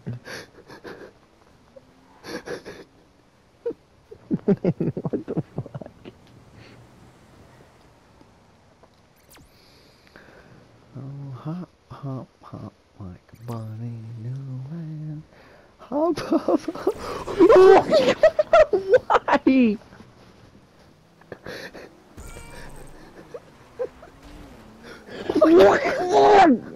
What the fuck? Oh, hop, hop, hop like a bunny new land. Hop, hop, hop. Why? What?